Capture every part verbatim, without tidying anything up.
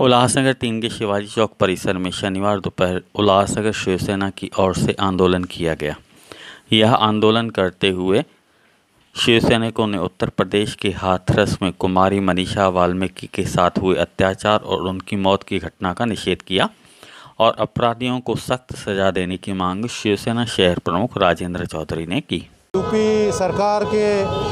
उल्लासनगर तीन के शिवाजी चौक परिसर में शनिवार दोपहर उल्लासनगर शिवसेना की ओर से आंदोलन किया गया। यह आंदोलन करते हुए शिवसैनिकों ने उत्तर प्रदेश के हाथरस में कुमारी मनीषा वाल्मीकि के साथ हुए अत्याचार और उनकी मौत की घटना का निषेध किया और अपराधियों को सख्त सजा देने की मांग शिवसेना शहर प्रमुख राजेंद्र चौधरी ने की। यूपी सरकार के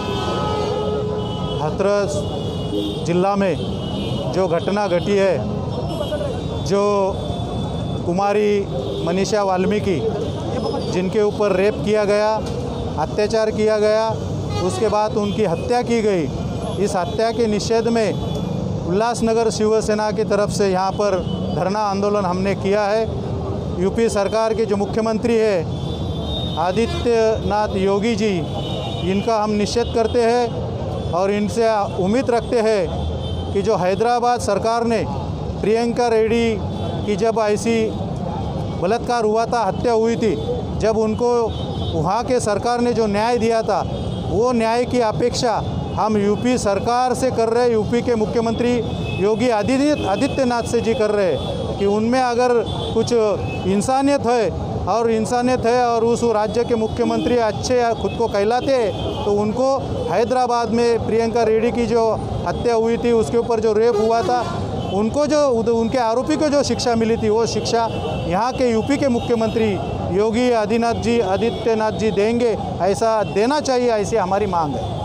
हाथरस जिला में जो घटना घटी है, जो कुमारी मनीषा वाल्मीकि जिनके ऊपर रेप किया गया, अत्याचार किया गया, उसके बाद उनकी हत्या की गई, इस हत्या के निषेध में उल्लासनगर शिवसेना की तरफ से यहाँ पर धरना आंदोलन हमने किया है। यूपी सरकार के जो मुख्यमंत्री है आदित्यनाथ योगी जी, इनका हम निषेध करते हैं और इनसे उम्मीद रखते हैं कि जो हैदराबाद सरकार ने प्रियंका रेड्डी की जब ऐसी बलात्कार हुआ था, हत्या हुई थी, जब उनको वहाँ के सरकार ने जो न्याय दिया था, वो न्याय की अपेक्षा हम यूपी सरकार से कर रहे हैं, यूपी के मुख्यमंत्री योगी आदित्य आदित्यनाथ से जी कर रहे हैं कि उनमें अगर कुछ इंसानियत है और इंसानियत है और उस राज्य के मुख्यमंत्री अच्छे खुद को कहलाते हैं, तो उनको हैदराबाद में प्रियंका रेड्डी की जो हत्या हुई थी, उसके ऊपर जो रेप हुआ था, उनको जो उनके आरोपी को जो शिक्षा मिली थी, वो शिक्षा यहाँ के यूपी के मुख्यमंत्री योगी आदित्यनाथ जी आदित्यनाथ जी देंगे, ऐसा देना चाहिए, ऐसी हमारी मांग है।